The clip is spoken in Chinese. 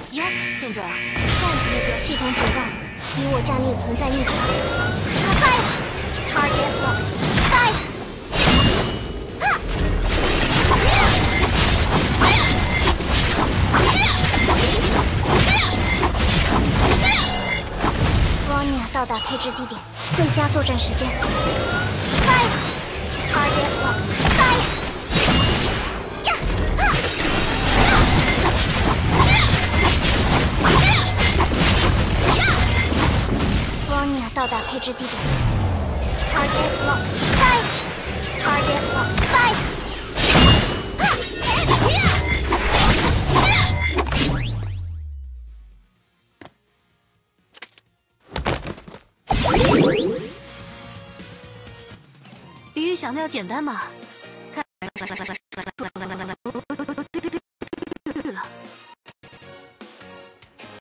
Yes，见者。下一级目标系统警告，敌我战力存在异常。Fire！Target lock！Fire！ 罗尼亚到达配置地点，最佳作战时间。Fire！Target lock！Fire！ 罗尼亚到达配置地点。Target lock！Fire！Target lock！Fire！ 比预想的要简单嘛？看了。